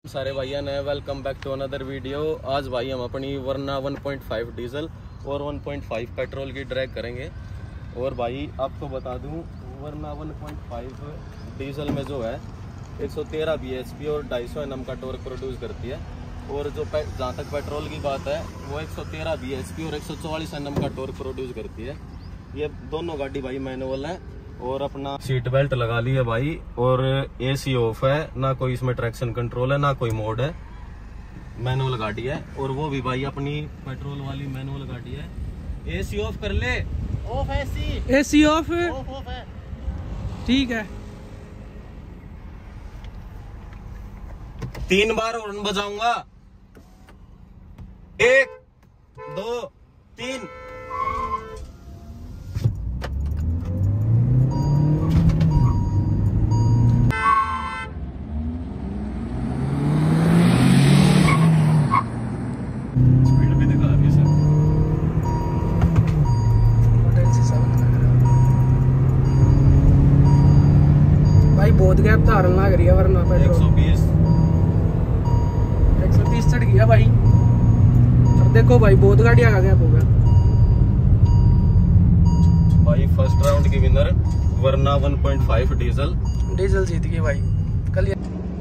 सारे भाइयों ने welcome back to another video. आज भाई हम अपनी वरना 1.5 डीजल और 1.5 पेट्रोल की ड्रैग करेंगे। और भाई आपको बता दूं, वरना 1.5 डीजल में जो है 113 bhp और 250 Nm का टॉर्क प्रोड्यूस करती है। और जो जहाँ तक पेट्रोल की बात है वो 113 bhp और 144 Nm का टॉर्क प्रोड्यूस करती है। ये दोनों गाड़ी भाई मैनुअल है और अपना सीट बेल्ट लगा ली है भाई। और एसी ऑफ है, ना कोई इसमें ट्रैक्शन कंट्रोल है ना कोई मोड है, मैनुअल गाड़ी है। और वो भी भाई अपनी पेट्रोल वाली मैनुअल गाड़ी है। एसी ऑफ कर ले, ऑफ है एसी ऑफ है, ठीक है। 3 बार हॉर्न बजाऊंगा, 1 2 3। बहुत गैप धारण लग रही है, वरना 120 130 चढ़ गया भाई। और देखो भाई बहुत गाड़ियां का गैप हो गया भाई। फर्स्ट राउंड की विनर वरना 1.5 डीजल जीत गई भाई। कल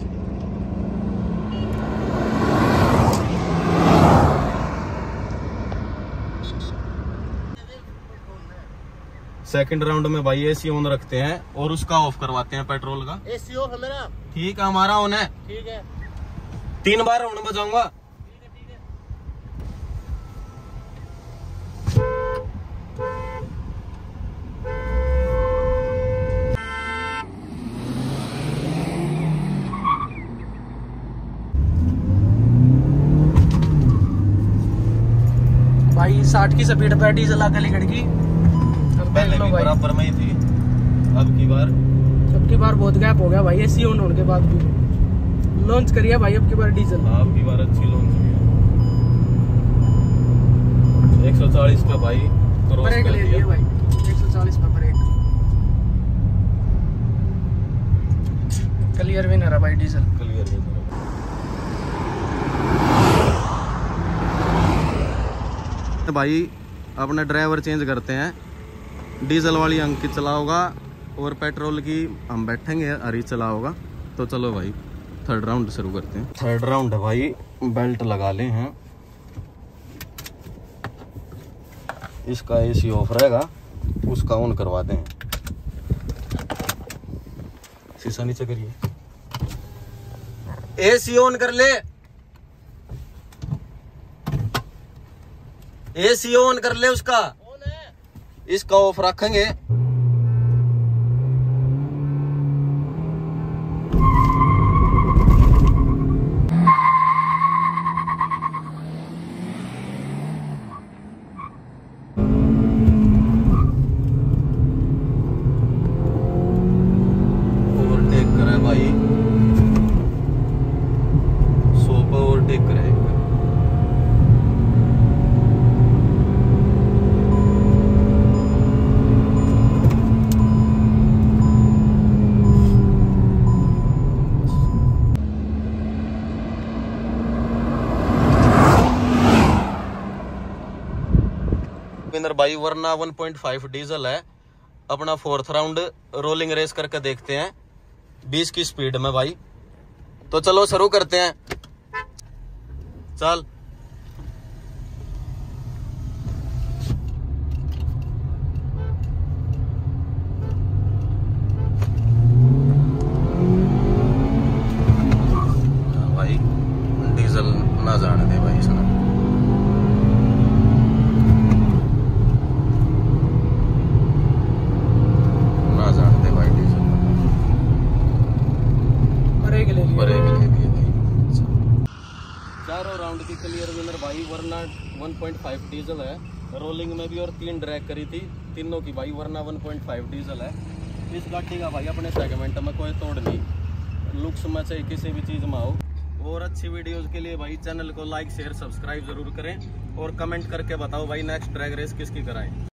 सेकंड राउंड में भाई एसी ऑन रखते हैं और उसका ऑफ करवाते हैं पेट्रोल का। एसी ऑफ है मेरा, ठीक है, हमारा ऑन है, ठीक है। 3 बार ऑन बजाऊंगा, ठीक है। भाई 60 की स्पीड पे डीजल आगे निकल गई। पहले भी बराबर में ही थी, अब की बार बहुत गैप हो गया भाई। एसी ऑन होने के बाद भी लॉन्च करिए भाई अब की बार डीजल। अब की बार अच्छी लॉन्च हुई है। 140 पे भाई ब्रेक ले लिए भाई, 140 पे ब्रेक। क्लियर विनर है भाई डीजल, क्लियर विनर। भाई अपना ड्राइवर चेंज करते हैं, डीजल वाली अंकित चला होगा और पेट्रोल की हम बैठेंगे, हरी चला होगा। तो चलो भाई थर्ड राउंड शुरू करते हैं। थर्ड राउंड है भाई, बेल्ट लगा ले हैं। इसका एसी ऑफ रहेगा, उसका ऑन करवा दें। शीशा नीचे करिए, एसी ऑन कर ले, एसी ऑन कर ले, उसका इसका ऑफ रखेंगे। ओवरटेक करा है भाई, 100 पे ओवरटेक करा है। विनर भाई वरना 1.5 डीजल है। अपना फोर्थ राउंड रोलिंग रेस करके देखते हैं 20 की स्पीड में भाई। तो चलो शुरू करते हैं, चल। भाई डीजल ना जाने दे भाई इसने। चारों राउंड की क्लियर विनर भाई वरना 1.5 डीजल है। रोलिंग में भी और 3 ड्रैग करी थी, तीनों की भाई वरना 1.5 डीजल है। इस गाड़ी का भाई अपने सेगमेंट में कोई तोड़ नहीं, लुक्स में चाहे किसी भी चीज़ में हो। और अच्छी वीडियोस के लिए भाई चैनल को लाइक शेयर सब्सक्राइब जरूर करें और कमेंट करके बताओ भाई नेक्स्ट ड्रैग रेस किसकी कराएं।